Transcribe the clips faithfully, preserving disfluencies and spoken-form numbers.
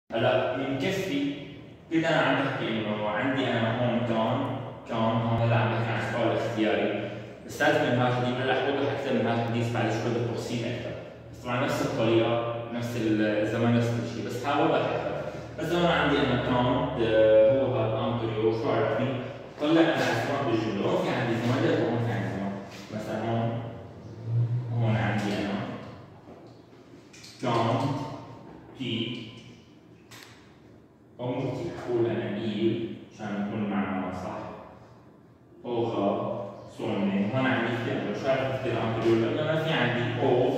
هلا بنكفي كده انا عم بحكي انه عندي انا هون كان كان هون هلا عم بحكي عن سؤال اختياري، استاذ من هذا الحديث هلا حوضح اكثر من هذا الحديث بعد شوي بالتفصيل اكثر، بس طبعا نفس الطريقه نفس الزمن نفس كل شيء، بس حاول اوضح اكثر. بس هون عندي انا كان هو هذا انطريو شو عرفني؟ طلع انا اسماء بالجمله، هون في عندي زمن وهون في عندي زمن، مثلا هون هون عندي انا كان في أو ممكن أقول أنا إيل عشان نكون معنا صح. أوغا سوني هون عندي فعل شو عرفت كثير عم بقول لأنه أنا في عندي أوغ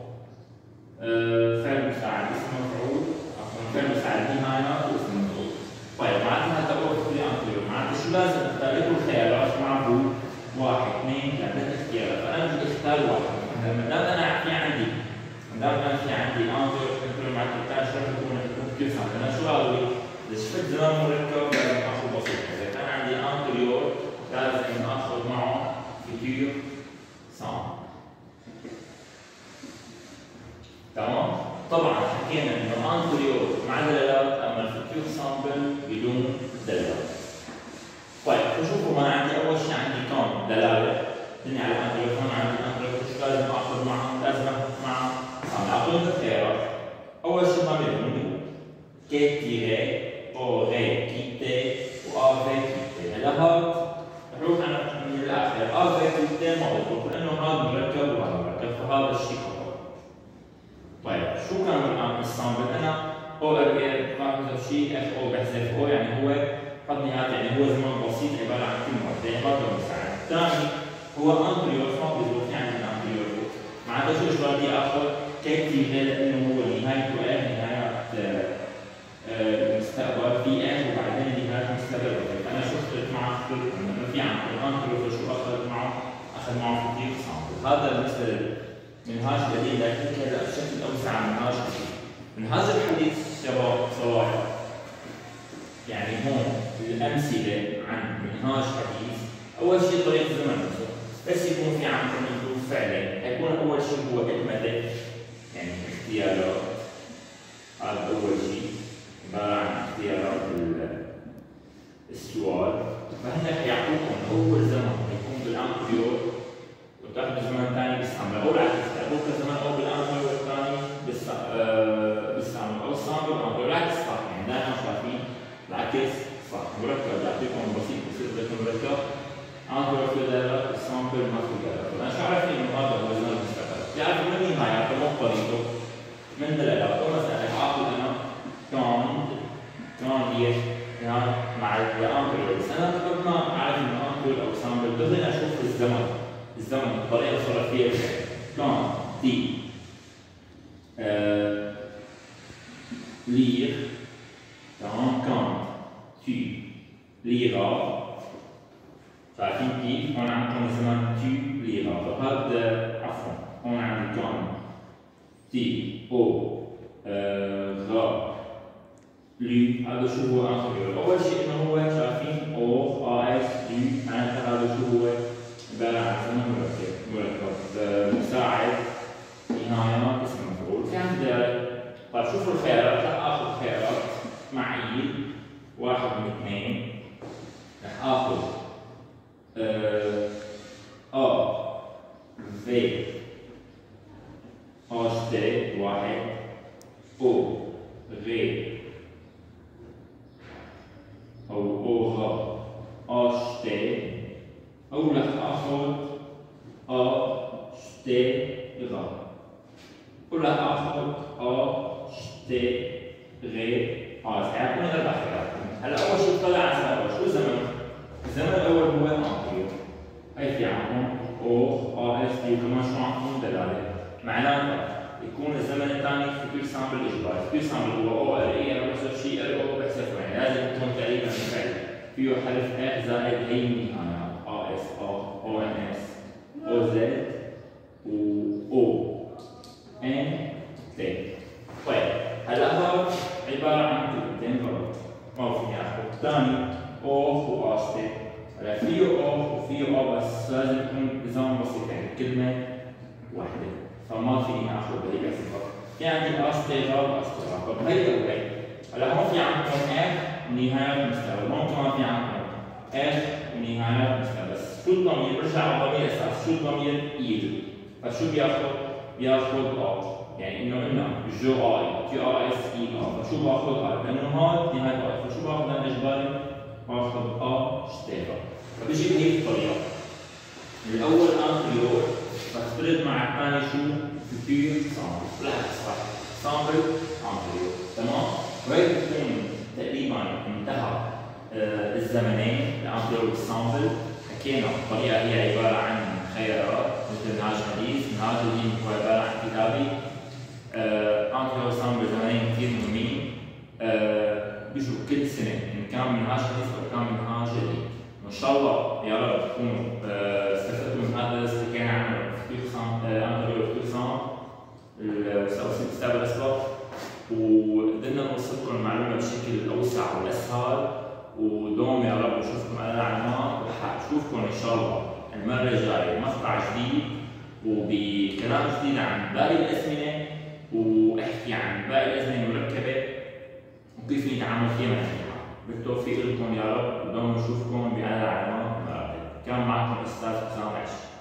فعل مساعد اسم مفعول عفوا فعل مساعد نهاية واسم مفعول. طيب معناتها هذا أوغ كثير عم بقول معناتها شو لازم أختار؟ لكل خيارات معه واحد اثنين ثلاثة اختيارات، فأنا بدي أختار واحد. ما دام أنا في عندي ما دام أنا في عندي أنظر مثل ما قلت شرح يكون كيف صار أنا شو قالوا لي؟ إذا شفت زمان مركب لازم آخذ بسيط، إذا كان عندي أنتريور لازم آخذ معه فيتير سامبل. تمام؟ طبعا حكينا إنه أنتريور مع دلالات أما الفيتير سامبل بدون دلالات. طيب شوفوا هون عندي أول شيء عندي كان دلالة تدني على أنتريور، هون عندي أنتريور شو لازم آخذ معه؟ لازم آخذ معه سامبل. أعطوني الخيارات. أول شيء ما بيهمني كي تيري أوغي كيتي وآفي كيتي. هلا هاد نروح أنا من الآخر آفي كيتي ما بضبط لأنه هذا مركب وهذا مركب فهذا الشيء خطأ. طيب شو كان الآن السامبل؟ أنا أو أرجع بحذف شيء اف أو بحذف أو يعني هو قد نهاية يعني هو زمن بسيط عبارة عن كلمة يعني مادة مساعد. الثاني هو أنتريور ما بضبط يعني أنتريور معناتها شو إيش بدي آخذ؟ كي تيري لأنه هو نهايته إيه نهاية المستقبل في ان وبعدين نهايه المستقبل. انا شو اخترت معه؟ اخترت انه في عندي الانتريور شو اخذ معه؟ اخذ معه فيتير سامبل. هذا بالنسبه للمنهاج الجديد لكن هذا بشكل اوسع منهاج جديد. منهاج الحديث شباب صراحه يعني هون الامثله عن منهاج حديث اول شيء طريقه الزمن نفسه، بس يكون في عندكم انتم فعلين، حيكون اول شيء هو اجمده يعني اختيارات، هذا اول شيء عبارة عن اختيارات السؤال، فهن حيعطوكم أول زمن حيكون بالأنتريور وتاخذوا زمن ثاني بالسامبل، أو العكس يعطوك زمن أو بالأنتريور والثاني بالسامبل أو السامبل بالأنتريور، العكس صح يعني دائما شايفين العكس صح، مركب يعطيكم بسيط بصير بدكم مركب أنتريور في دلالات السامبل ما في دلالات، أنا شو عرفت إنه هذا هو زمن المستقبل، بيعرفوا من نهاية مو طريقه من دلالاته، مثلا آخذ أنا كان كان هي كان مع الأنتريور، بس أنا قبل ما أعرف إنه أنتريور أو سامبل بدي أشوف الزمن، الزمن الطريقة اللي صار فيها كان تي آه لير تمام كان تي ليرا، شايفين كيف؟ هون عندكم زمن تي ليرا، فهذا عفوا هون عندي كان تي أو آه غا لي، هذا شو هو أنتريور؟ أول شيء إنه هو شايفين أو آس لي معناتها هذا شو هو؟ عبارة عن زمن مركب مركب مساعد نهاية اسم مفعول، في عندي دلالة. طيب شوفوا الخيارات، رح آخذ خيارات معي واحد من اثنين، رح آخذ أ في أش تي واحد أو غي أو أوغا أش تي، أو رح آخذ أش تي غا، ورح آخذ أش تي غي أس، حيعطوني أربع خيارات. هلا أول شيء طلع على الزمن، شو الزمن؟ الزمن الأول هو أنتريور، هي في عندهم أوغ أس تي وكمان شو عندهم دلالة، معناتها يكون الزمن الثاني فيتير سامبل اجباري، فيتير سامبل هو او ار اي انا بحسب شيء ار او بحسبه يعني لازم يكون تقريبا بالفعل فيه حرف ا زائد هي النهايات ا اس او او ان اس او زد و او ان تي. طيب هلا هذا عباره عن كلمتين غلط ما فيني اخذ، الثاني او و اس تي، هلا فيه او وفيه او بس لازم يكون نظام بسيط يعني كلمه واحده فما فيني اخذ بهي الصفه، في عندي استيغال واستغراق، طب هي او هي؟ هلا ونهايات مستقبل، هون كمان في عندكم اف ونهايات مستقبل، بس شو الضمير؟ برجع على الضمير اساس، شو الضمير؟ ايل، فشو بياخذ؟ بياخذ ا، يعني انه قلنا جو اي تي ار اس اي ا، فشو باخذ ا؟ لانه هون نهاية اي، فشو باخذ انا اجباري؟ باخذ ا شتيفا، فبيجي بهيك الطريقة. الاول انتريور، فافترض مع الثاني شو؟ فيوتير سامبل، بالعكس صح، سامبل انتريور، تمام؟ وهيك بتكون تقريبا انتهى آه الزمنين الانتريور والسامبل. حكينا الطريقة هي عبارة عن خيارات مثل منهاج حديث، منهاج اللي هو عبارة عن كتابي. انتريور وسامبل زمنين كثير مهمين، آه بيجوا كل سنة إن كان منهاج حديث أو كان منهاج قديم. وإن شاء الله يا رب تكونوا آه استفدتوا من هذا الدرس اللي كان عنه انتريور وفيوتير سامبل المستقبل الأسبق، وقدرنا نوصل لكم المعلومة بشكل أوسع والأسهل. ودوم يا رب نشوفكم على العلامات، وحاشوفكم إن شاء الله المرة الجاية بمقطع جديد وبكلام جديد عن باقي الأزمنة، واحكي عن باقي الأزمنة المركبة وكيف نتعامل فيها معها. بالتوفيق لكم يا رب، ودوم نشوفكم على العلامات. كان معكم أستاذ حسام عش.